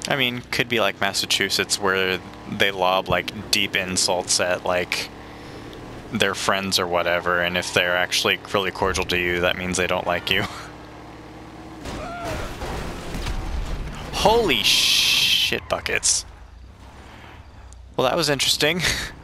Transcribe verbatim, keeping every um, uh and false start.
I mean, could be like Massachusetts where they lob like deep insults at like their friends or whatever, and if they're actually really cordial to you, that means they don't like you. Holy shit buckets. Well, that was interesting.